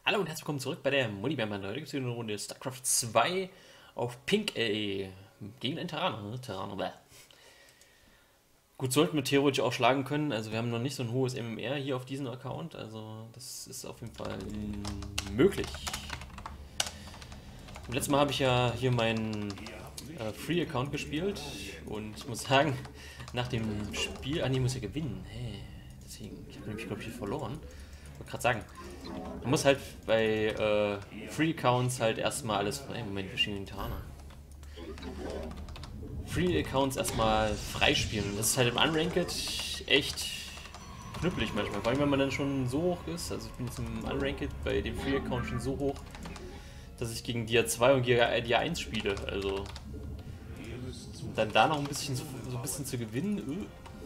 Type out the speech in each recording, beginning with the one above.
Hallo und herzlich willkommen zurück bei der Multiplayer-Bande. Heute gibt es hier eine Runde StarCraft 2 auf Pink A gegen einen Terraner. Ne? Terraner, bäh. Gut, sollten wir theoretisch auch schlagen können. Also wir haben noch nicht so ein hohes MMR hier auf diesem Account. Also das ist auf jeden Fall möglich. Letztes Mal habe ich ja hier meinen Free-Account gespielt. Und ich muss sagen, nach dem Spiel... Ah, nee, ich muss ja gewinnen. Hey, deswegen, ich habe nämlich, glaube ich, hier verloren. Ich wollte gerade sagen, man muss halt bei Free Accounts halt erstmal alles. Moment, wir spielen den Tana. Free Accounts erstmal freispielen. Das ist halt im Unranked echt knüppelig manchmal. Vor allem, wenn man dann schon so hoch ist. Also ich bin jetzt im Unranked bei dem Free Account schon so hoch, dass ich gegen Dia 2 und Dia 1 spiele. Also dann da noch ein bisschen so ein bisschen zu gewinnen,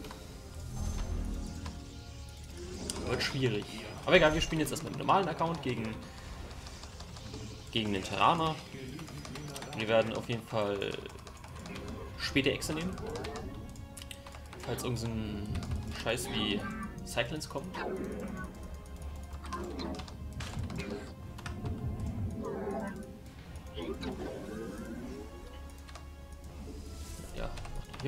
wird schwierig. Aber egal, wir spielen jetzt erstmal mit einem normalen Account gegen den Terraner. Wir werden auf jeden Fall später Exe nehmen. Falls irgendein Scheiß wie Cyclins kommt. Ja, hier.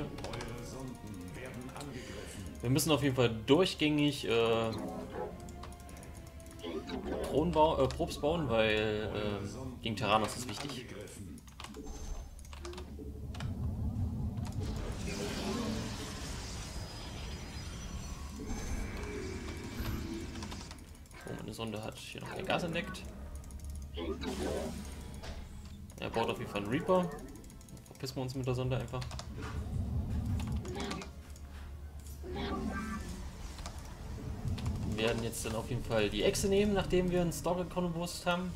Wir müssen auf jeden Fall durchgängig Probs bauen, weil gegen Terraner ist das wichtig. Oh, meine Sonde hat hier noch kein Gas entdeckt. Er baut auf jeden Fall einen Reaper. Verpissen wir uns mit der Sonde einfach. Wir werden jetzt dann auf jeden Fall die Echse nehmen, nachdem wir einen Stalker gewusst haben.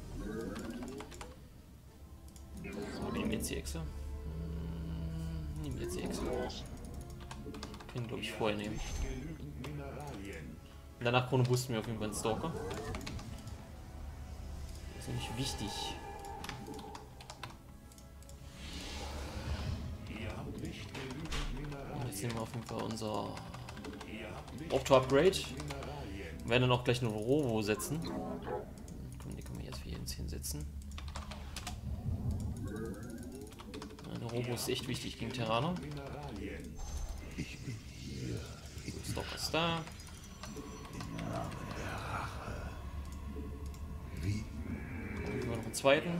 So, nehmen wir jetzt die Echse. Nehmen wir jetzt die Echse. Können, glaube ich, vorher nehmen. Und danach boosten wir auf jeden Fall einen Stalker. Das ist nämlich wichtig. Und jetzt nehmen wir auf jeden Fall unser Auto-Upgrade. Wir werden dann auch gleich eine Robo setzen. Komm, die können wir jetzt für jeden 10 setzen. Eine Robo ist echt wichtig gegen Terraner. Stalker ist da. Dann haben wir noch einen zweiten.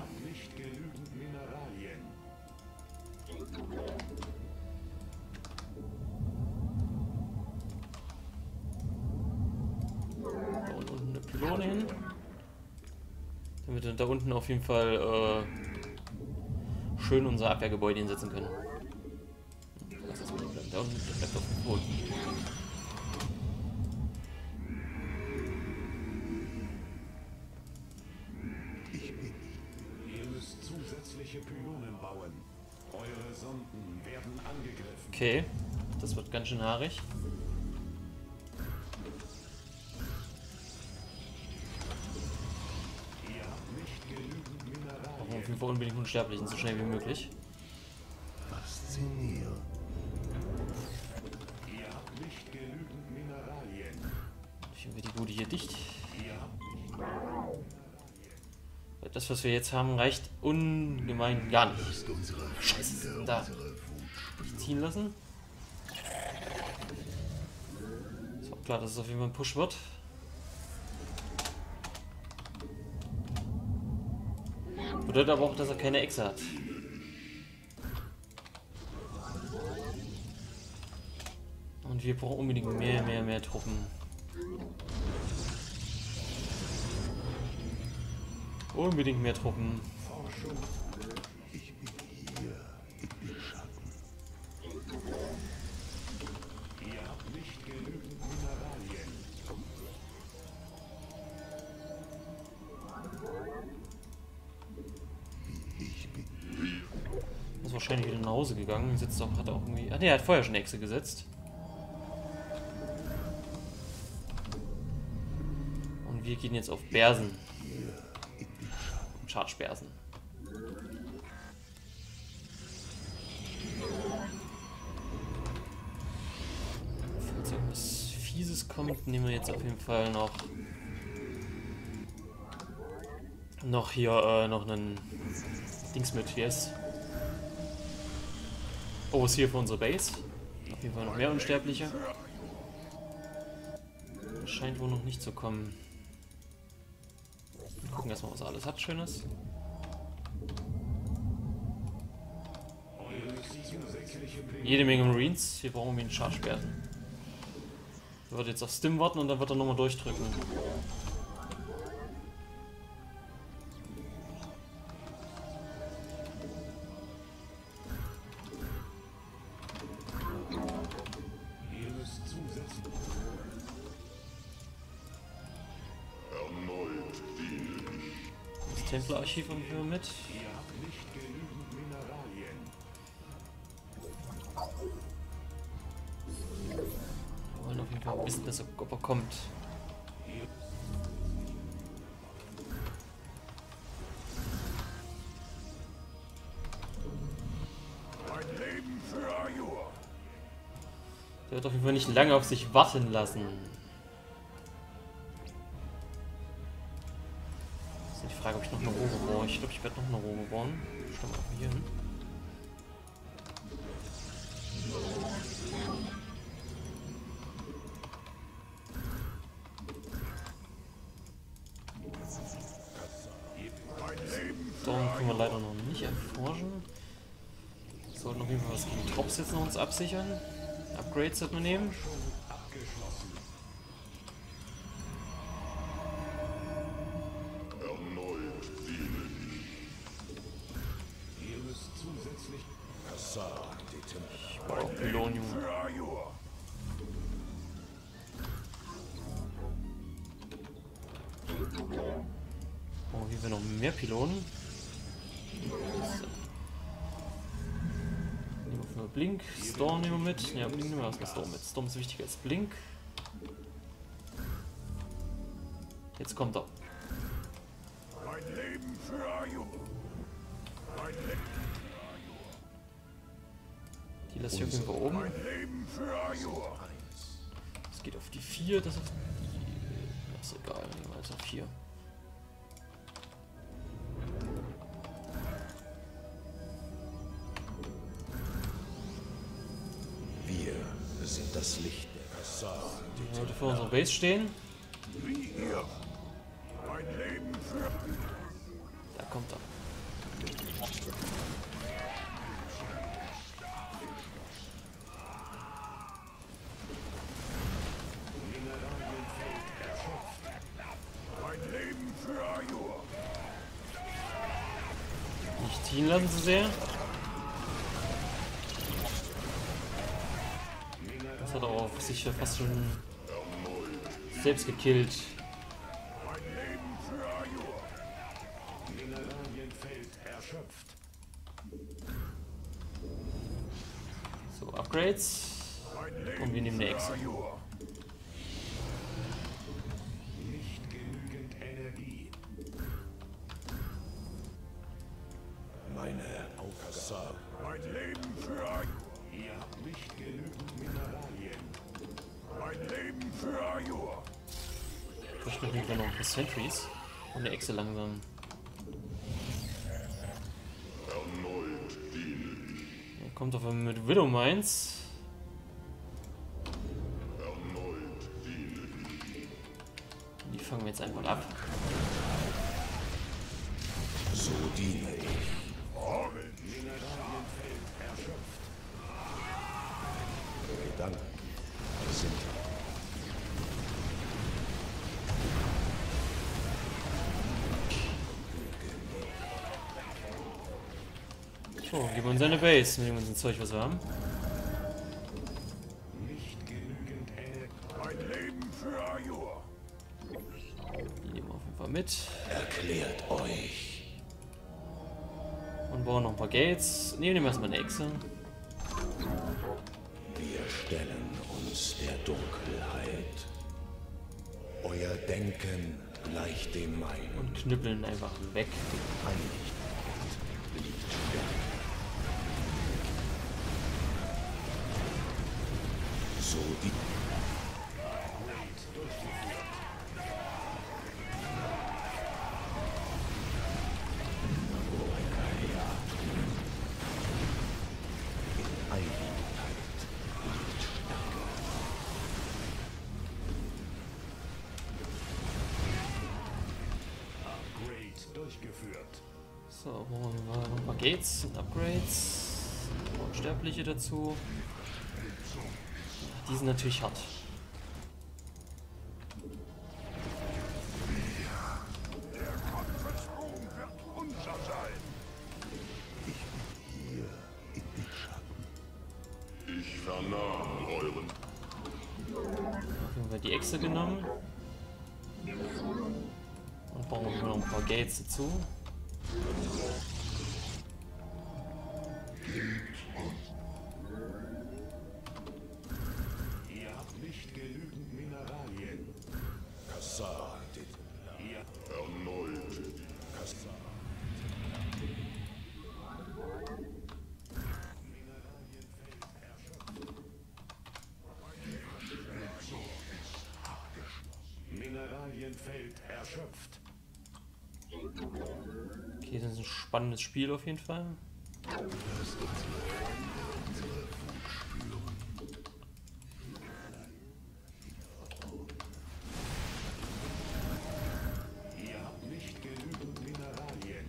Pylone hin, damit wir da unten auf jeden Fall schön unser Abwehrgebäude hinsetzen können. Was ist mit da unten? Der bleibt auf dem Boden. Ihr müsst zusätzliche Pylonen bauen. Eure Sonden werden angegriffen. Okay, das wird ganz schön haarig. Auf jeden Fall unbedingt Unsterblichen, so schnell wie möglich. Faszinierend. Ihr habt nicht genügend Mineralien. Ich wir die Bude hier dicht. Das, was wir jetzt haben, reicht ungemein gar nicht. Scheiße, da. Nicht ziehen lassen. Ist auch klar, dass es auf jeden Fall ein Push wird. Bedeutet aber auch, dass er keine Echse hat. Und wir brauchen unbedingt mehr Truppen. Unbedingt mehr Truppen. Forschung. Ich bin hier im Schatten. Ihr habt nicht genügend Mineralien. Ist wahrscheinlich wieder nach Hause gegangen. Sitzt auch, hat auch irgendwie. Ah ne, er hat vorher schon eine Echse gesetzt. Und wir gehen jetzt auf Bersen. Charge Bersen. Falls irgendwas Fieses kommt, nehmen wir jetzt auf jeden Fall noch noch hier noch einen Dings mit, yes. Oh, ist hier für unsere Base. Auf jeden Fall noch mehr Unsterbliche. Scheint wohl noch nicht zu kommen. Wir gucken erstmal, was er alles hat, Schönes. Jede Menge Marines. Hier brauchen wir einen Charge werden. Er wird jetzt auf Stim warten und dann wird er nochmal durchdrücken. Das Templerarchiv haben wir mit. Wir wollen auf jeden Fall wissen, dass er, ob er kommt. Der wird auf jeden Fall nicht lange auf sich warten lassen. Das ist die Frage, ob ich noch eine Robe baue. Ich glaube, ich werde noch eine Robe bauen. Stellen wir mal hier hin. Darum können wir leider noch nicht erforschen. Wir sollten auf jeden Fall was gegen Drops jetzt noch uns absichern. Upgrades sollten wir nehmen. Ich brauche auch Pylonen. Oh, hier wir noch mehr Pylonen. Nehmen wir Blink, Storm nehmen wir mit. Ja, Blink nehmen wir erstmal Storm mit. Storm ist wichtiger als Blink. Jetzt kommt er. Die lasse ich auf jeden Fall oben. Das geht auf die 4, das ist egal, nehmen wir jetzt auf 4. Wir sind das Licht der Kassar. Die Leute vor unserer Base stehen. Da kommt er. Nicht ziehen lassen zu sehr. Das hat er auch sich fast schon selbst gekillt. So, Upgrades. Und wir nehmen eine Echse. Nicht genügend Energie. Meine Kassar. Mein Leben für Ayur. Ihr habt nicht genügend Mineralien. Mein Leben für Ayur. Ich möchte noch ein paar Sentries und eine Echse langsam. Er kommt auf einmal mit Widow Mines. Die fangen wir jetzt einfach ab. So diene ich. Gedanken sind So, geben wir uns eine Base. Nehmen wir uns ein Zeug, was wir haben. nicht genügend Energie. Mein Leben für Ayur. Die nehmen wir auf jeden Fall mit. Erklärt euch. Und bauen noch ein paar Gates. Ne, nehmen wir erstmal eine Echse. Wir stellen uns der Dunkelheit. Euer Denken gleicht dem meinen. Und knüppeln einfach weg. Heiligt liegt Stärke. So die So, brauchen wir noch ein paar Gates und Upgrades. Unsterbliche dazu. Die sind natürlich hart. Ich vernahm euren. Dann haben wir die Echse genommen. Und brauchen wir noch ein paar Gates dazu. Ihr habt nicht genügend Mineralien. Kassar, ihr erneut. Kassar. Mineralienfeld erschöpft. Okay, das ist ein spannendes Spiel auf jeden Fall. Ihr habt nicht genügend Mineralien.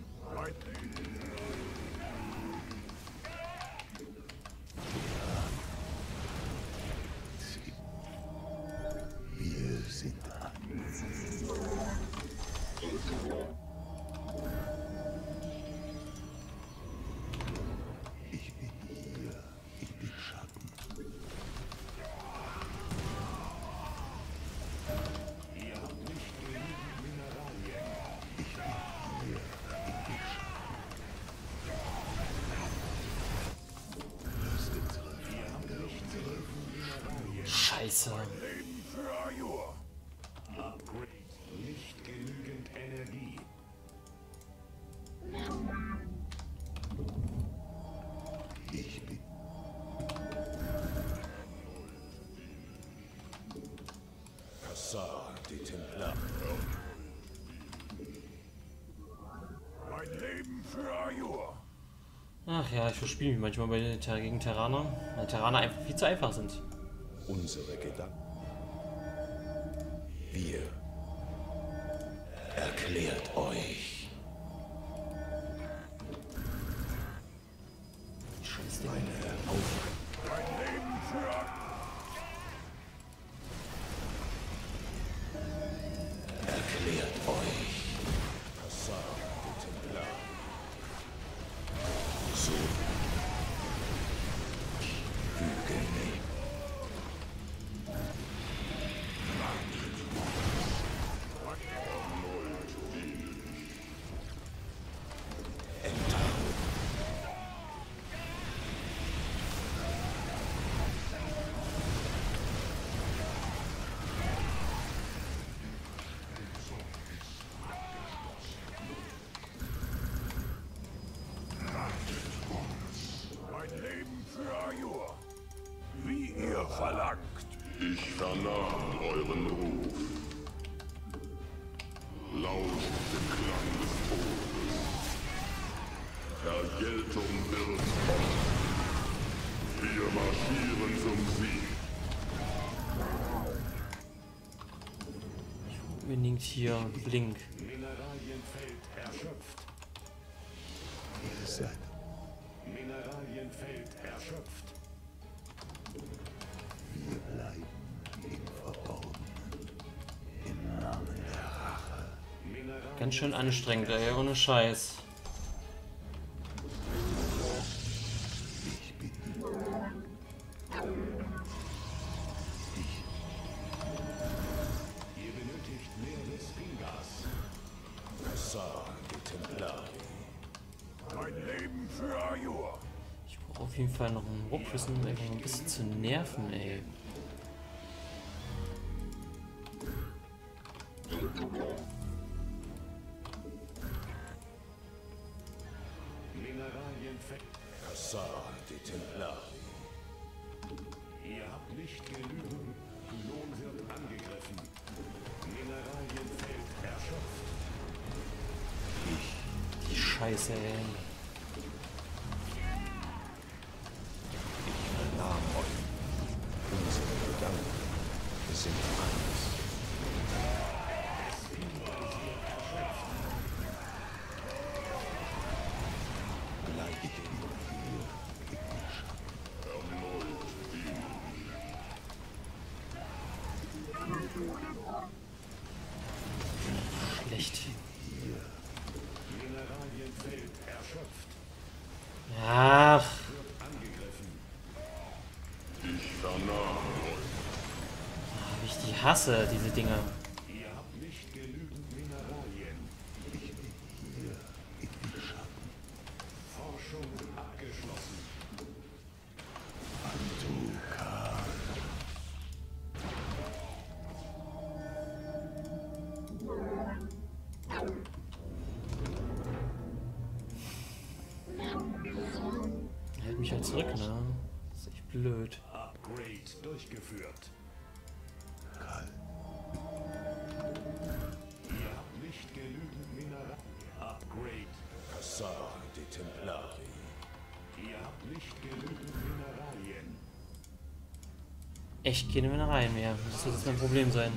Wir sind Ich bin hier in den Schatten. Ihr habt nicht genügend Mineralien. Ich bin hier in den Schatten. Ihr habt nicht genügend Mineralien. Scheiße. Leben für Ajur. Upgrade. Nicht genügend Energie. Ich bin Kassar, die Templer. Mein Leben für Ajur. Ach ja, ich verspiele mich manchmal gegen Terraner, weil Terraner einfach viel zu einfach sind. Unsere Gedanken. Wir. Erklärt euch. Scheiß Ding. Mein Leben für Erklärt euch. Kassar, die Templer. So. Füge mich. Mein Leben für Ajur. Wie ihr verlangt. Ich vernahm euren Ruf. Lauscht dem Klang des Todes. Vergeltung wird kommen. Wir marschieren zum Sieg. Unbedingt hier Blink. Mineralienfeld erschöpft. Ihr seid. Mineralienfeld erschöpft. Wir bleiben im Verborgenen. Im Namen der Rache. Ganz schön anstrengend, ey, ohne Scheiß. Ich bin. Ihr benötigt mehr des Fingas. Kassar, die Templer. Mein Leben für Ajur. Ich brauche auf jeden Fall noch einen Ruckwissen, um einfach ein bisschen zu nerven, ey. Mineralienfeld. Kassar, die Templer. Ihr habt nicht genügend. Pylon wird angegriffen. Mineralienfeld erschöpft. Die Scheiße, ey. Ich vernahm euch. Unsere Gedanken sind eins. nicht. Ja. Wie ich die hasse, diese Dinger. Ihr habt nicht genügend Mineralien. Forschung abgeschlossen. Hält mich halt zurück, ne? Das ist echt blöd. Upgrade durchgeführt. Ihr habt nicht genügend Mineralien. Upgrade. Kassar de Templari. Ihr habt nicht genügend Mineralien. Echt keine Mineralien mehr. Das wird jetzt mein Problem sein.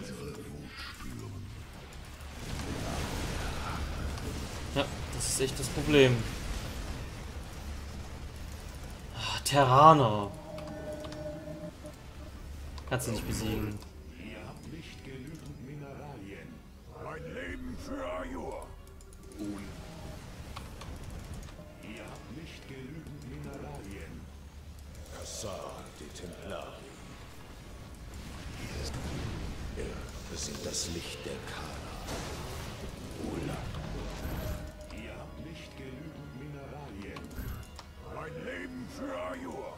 Ja, das ist echt das Problem. Ah, Terraner. Kannst du nicht besiegen. Ihr habt nicht genügend Mineralien. Mein Leben für Ajur. Ihr habt nicht genügend Mineralien. Kassar de Templari. Wir sind das Licht der Kana. Ihr habt nicht genügend Mineralien. Mein Leben für Ajur.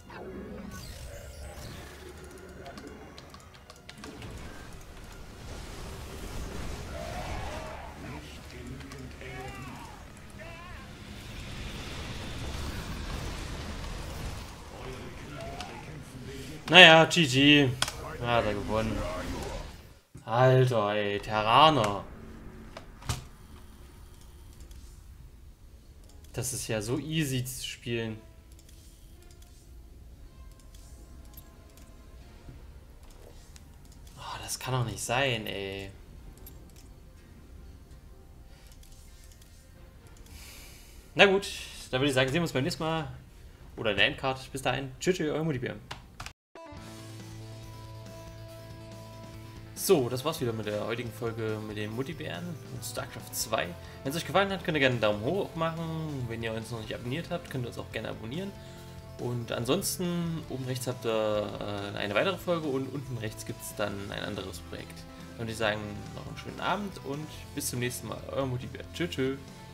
Nicht genügend Energie. Eure Krieger bekämpfen den Gegner. Naja, GG. Hat er gewonnen. Alter, ey, Terraner. Das ist ja so easy zu spielen. Oh, das kann doch nicht sein, ey. Na gut, dann würde ich sagen, sehen wir uns beim nächsten Mal. Oder in der Endcard. Bis dahin. Tschüss, euer Muttibär. So, das war's wieder mit der heutigen Folge mit den Muttibären und StarCraft 2. Wenn es euch gefallen hat, könnt ihr gerne einen Daumen hoch machen. Wenn ihr uns noch nicht abonniert habt, könnt ihr uns auch gerne abonnieren. Und ansonsten, oben rechts habt ihr eine weitere Folge und unten rechts gibt es dann ein anderes Projekt. Dann würde ich sagen, noch einen schönen Abend und bis zum nächsten Mal. Euer Muttibär. Tschüss.